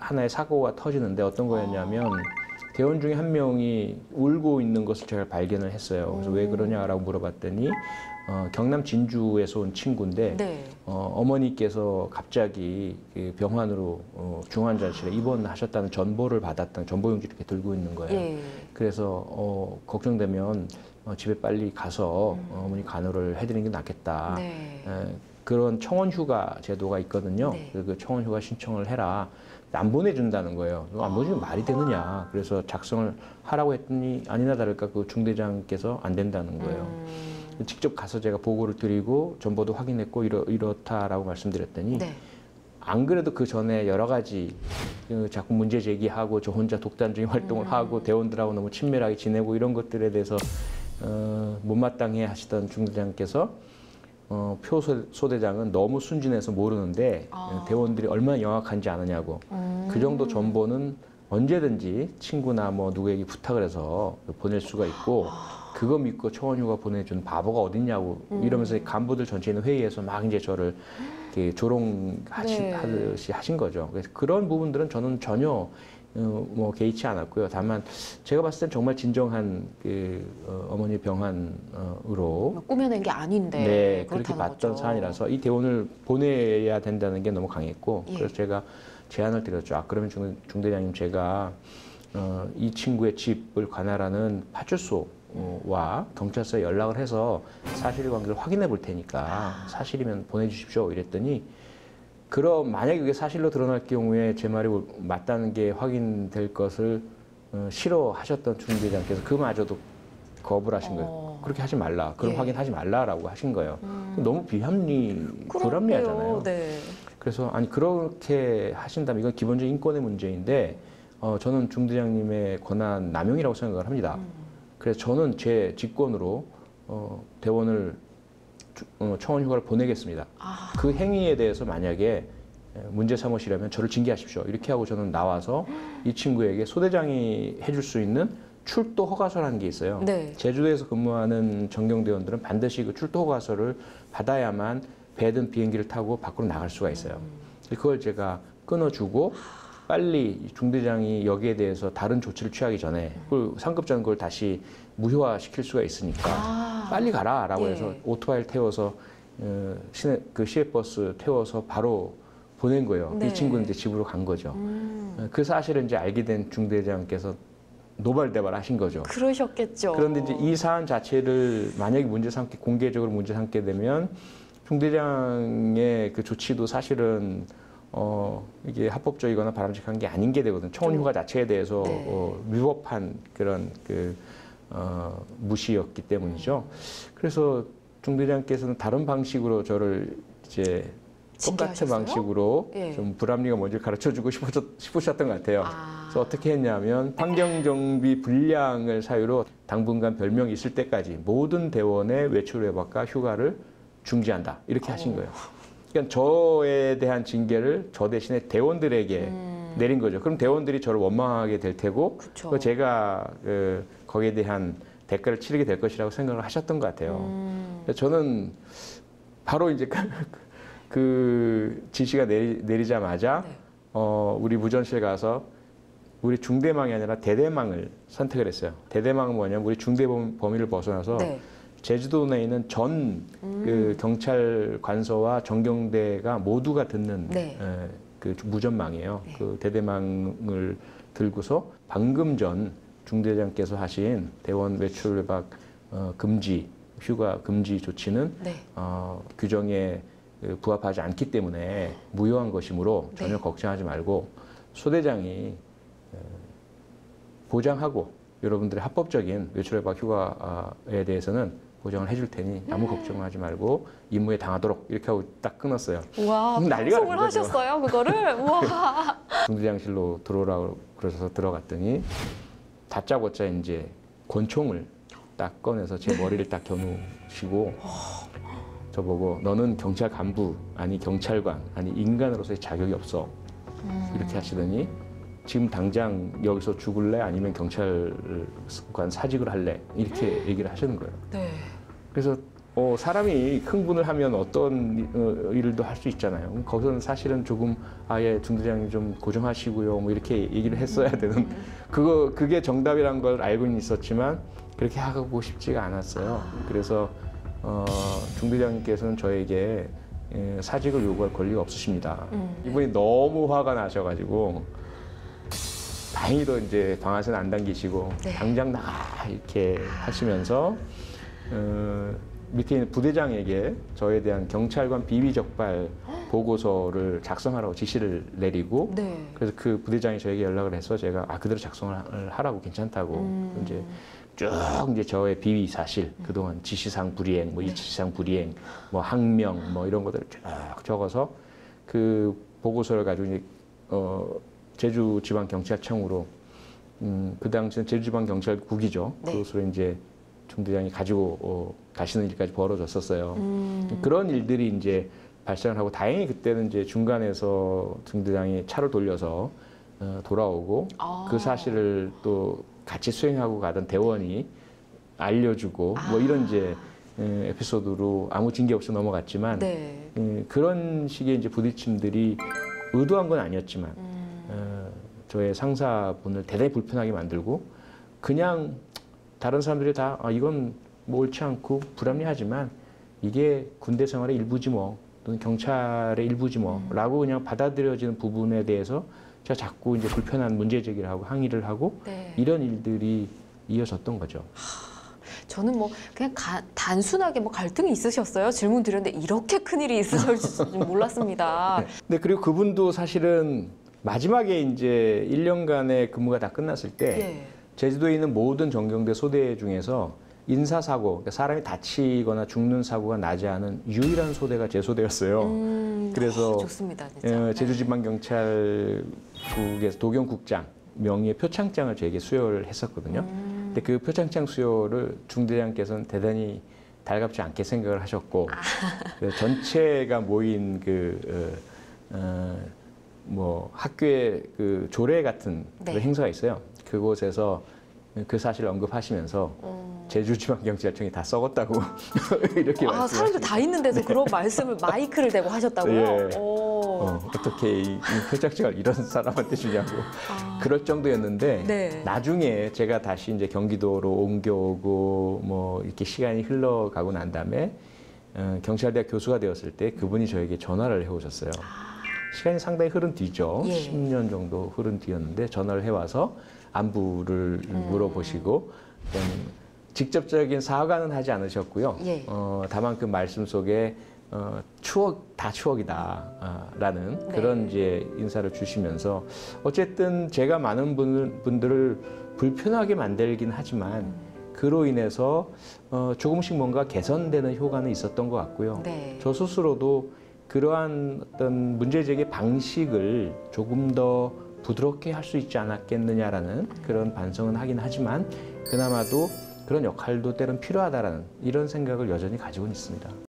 하나의 사고가 터지는데 어떤 거였냐면 대원 중에 한 명이 울고 있는 것을 제가 발견을 했어요. 그래서 왜 그러냐라고 물어봤더니 경남 진주에서 온 친구인데 네. 어머니께서 갑자기 그 병환으로 중환자실에 입원하셨다는 전보를 받았던 전보용지 이렇게 들고 있는 거예요. 예. 그래서 걱정되면 집에 빨리 가서 어머니 간호를 해드리는 게 낫겠다. 네. 그런 청원 휴가 제도가 있거든요. 네. 그 청원 휴가 신청을 해라. 안 보내준다는 거예요. 안 보내주면 말이 되느냐. 그래서 작성을 하라고 했더니 아니나 다를까 그 중대장께서 안 된다는 거예요. 직접 가서 제가 보고를 드리고 전보도 확인했고 이렇다라고 말씀드렸더니 네. 안 그래도 그 전에 여러 가지 자꾸 문제 제기하고 저 혼자 독단적인 활동을 하고 대원들하고 너무 친밀하게 지내고 이런 것들에 대해서 못마땅해 하시던 중대장께서 표 소대장은 너무 순진해서 모르는데 대원들이 얼마나 영악한지 아느냐고. 그 정도 전보는 언제든지 친구나 뭐 누구에게 부탁을 해서 보낼 수가 있고 그거 믿고 청원휴가 보내준 바보가 어딨냐고 이러면서 간부들 전체 있는 회의에서 막 이제 저를 이렇게 조롱하듯이 하신 거죠. 그래서 그런 부분들은 저는 전혀 뭐 개의치 않았고요. 다만 제가 봤을 땐 정말 진정한 어머니 병환으로 꾸며낸 게 아닌데 네, 그렇게 봤던 거죠. 사안이라서 이 대원을 보내야 된다는 게 너무 강했고 예. 그래서 제가 제안을 드렸죠. 그러면 중대장님 제가 이 친구의 집을 관할하는 파출소와 경찰서에 연락을 해서 사실관계를 확인해 볼 테니까 사실이면 보내주십시오. 이랬더니 그럼 만약에 그게 사실로 드러날 경우에 제 말이 맞다는 게 확인될 것을 싫어하셨던 중대장께서 그마저도 거부를 하신 거예요. 그렇게 하지 말라. 그럼 예. 확인하지 말라라고 하신 거예요. 너무 불합리하잖아요. 그러게요. 네. 그래서 아니 그렇게 하신다면 이건 기본적인 인권의 문제인데 저는 중대장님의 권한 남용이라고 생각을 합니다. 그래서 저는 제 직권으로 대원을 청원 휴가를 보내겠습니다. 그 행위에 대해서 만약에 문제 삼으시려면 저를 징계하십시오. 이렇게 하고 저는 나와서 이 친구에게 소대장이 해줄 수 있는 출도 허가서라는 게 있어요. 네. 제주도에서 근무하는 정경대원들은 반드시 그 출도 허가서를 받아야만 배든 비행기를 타고 밖으로 나갈 수가 있어요. 그걸 제가 끊어주고 빨리 중대장이 여기에 대해서 다른 조치를 취하기 전에 그 상급자는 그걸 다시 무효화시킬 수가 있으니까 빨리 가라라고 예. 해서 오토바이를 태워서 그 시외버스 태워서 바로 보낸 거예요. 네. 이 친구는 이제 집으로 간 거죠. 그 사실을 이제 알게 된 중대장께서 노발대발 하신 거죠. 그러셨겠죠. 그런데 이제 이 사안 자체를 만약에 공개적으로 문제 삼게 되면 중대장의 그 조치도 사실은 이게 합법적이거나 바람직한 게 아닌 게 되거든요. 청원 휴가 자체에 대해서 네. 위법한 그런 무시였기 때문이죠. 그래서 중대장께서는 다른 방식으로 저를 이제 똑같은 징계하셨어요? 방식으로 예. 좀 불합리가 뭔지 가르쳐주고 싶으셨던 것 같아요. 그래서 어떻게 했냐면 환경정비 불량을 사유로 당분간 별명이 있을 때까지 모든 대원의 외출 외박과 휴가를 중지한다. 이렇게 하신 거예요. 그러니까 저에 대한 징계를 저 대신에 대원들에게 내린 거죠. 그럼 대원들이 저를 원망하게 될 테고 그쵸. 제가 거기에 대한 대가를 치르게 될 것이라고 생각을 하셨던 것 같아요. 저는 바로 이제 그 지시가 내리자마자 네. 우리 무전실 가서 우리 중대망이 아니라 대대망을 선택을 했어요. 대대망은 뭐냐면 우리 중대 범위를 벗어나서 네. 제주도 내에 있는 전 그 경찰 관서와 정경대가 모두가 듣는 네. 그 무전망이에요. 그 대대망을 들고서 방금 전 중대장께서 하신 대원 외출 외박 금지, 휴가 금지 조치는 네. 규정에 부합하지 않기 때문에 무효한 것이므로 전혀 네. 걱정하지 말고 소대장이 보장하고 여러분들의 합법적인 외출 외박 휴가에 대해서는 보장을 해줄 테니 아무 걱정하지 말고 임무에 당하도록 이렇게 하고 딱 끊었어요. 와, 난리가 방송을 난 거죠. 하셨어요, 그거를? 와. 중대장실로 들어오라고 그러셔서 들어갔더니 다짜고짜 이제 권총을 딱 꺼내서 제 머리를 딱 겨누시고 저보고 너는 경찰 간부 아니 경찰관 아니 인간으로서의 자격이 없어 이렇게 하시더니 지금 당장 여기서 죽을래 아니면 경찰관 사직을 할래 이렇게 얘기를 하시는 거예요. 네. 그래서 사람이 흥분을 하면 어떤 일도 할 수 있잖아요. 거기서는 사실은 조금 아예 중대장님 좀 고정하시고요. 뭐 이렇게 얘기를 했어야 되는 그게 정답이란 걸 알고는 있었지만 그렇게 하고 싶지가 않았어요. 그래서 중대장님께서는 저에게 사직을 요구할 권리가 없으십니다. 이분이 너무 화가 나셔가지고 다행히도 이제 방아쇠는 안 당기시고 네. 당장 나가 이렇게 하시면서 밑에 있는 부대장에게 저에 대한 경찰관 비위 적발 보고서를 작성하라고 지시를 내리고 네. 그래서 그 부대장이 저에게 연락을 해서 제가 그대로 작성을 하라고 괜찮다고 이제 쭉 이제 저의 비위 사실 그동안 지시상 불이행 뭐 이 지시상 불이행 뭐 항명 뭐 이런 것들을 쭉 적어서 그 보고서를 가지고 이제 제주지방경찰청으로 그 당시는 제주지방경찰국이죠. 네. 그것으로 이제 중대장이 가지고 가시는 일까지 벌어졌었어요. 그런 일들이 이제 발생을 하고 다행히 그때는 이제 중간에서 중대장이 차를 돌려서 돌아오고 그 사실을 또 같이 수행하고 가던 대원이 알려주고 뭐 이런 이제 에피소드로 아무 징계 없이 넘어갔지만 네. 그런 식의 이제 부딪힘들이 의도한 건 아니었지만 저의 상사분을 대단히 불편하게 만들고 그냥 다른 사람들이 다 이건 뭐 옳지 않고 불합리하지만 이게 군대 생활의 일부지 뭐 또는 경찰의 일부지 뭐라고 그냥 받아들여지는 부분에 대해서 제가 자꾸 이제 불편한 문제 제기를 하고 항의를 하고 네. 이런 일들이 이어졌던 거죠. 저는 뭐 그냥 단순하게 뭐 갈등이 있으셨어요? 질문 드렸는데 이렇게 큰 일이 있으실 줄 몰랐습니다. 네, 그리고 그분도 사실은 마지막에 이제 1년간의 근무가 다 끝났을 때 예. 제주도에 있는 모든 전경대 소대 중에서 인사사고, 그러니까 사람이 다치거나 죽는 사고가 나지 않은 유일한 소대가 제 소대였어요. 그래서 좋습니다, 진짜. 제주지방경찰국에서 도경국장 명의의 표창장을 저에게 수여를 했었거든요. 근데 그 표창장 수여를 중대장께서는 대단히 달갑지 않게 생각을 하셨고 그래서 전체가 모인 뭐 학교의 그 조례 같은 네. 그런 행사가 있어요. 그곳에서 그 사실을 언급하시면서 제주지방경찰청이 다 썩었다고 이렇게 말씀하시고 사람들 다 있는 데서 그런 말씀을 마이크를 대고 하셨다고요? 예. 오. 어떻게 이 표창장을 이런 사람한테 주냐고 그럴 정도였는데 네. 나중에 제가 다시 이제 경기도로 옮겨오고 뭐 이렇게 시간이 흘러가고 난 다음에 경찰대학 교수가 되었을 때 그분이 저에게 전화를 해오셨어요. 시간이 상당히 흐른 뒤죠. 예. 10년 정도 흐른 뒤였는데 전화를 해와서 안부를 물어보시고 직접적인 사과는 하지 않으셨고요. 예. 다만 그 말씀 속에 다 추억이다라는 네. 그런 이제 인사를 주시면서 어쨌든 제가 많은 분들을 불편하게 만들긴 하지만 그로 인해서 조금씩 뭔가 개선되는 효과는 있었던 것 같고요. 네. 저 스스로도 그러한 어떤 문제 제기 방식을 조금 더 부드럽게 할 수 있지 않았겠느냐라는 그런 반성은 하긴 하지만 그나마도 그런 역할도 때론 필요하다라는 이런 생각을 여전히 가지고는 있습니다.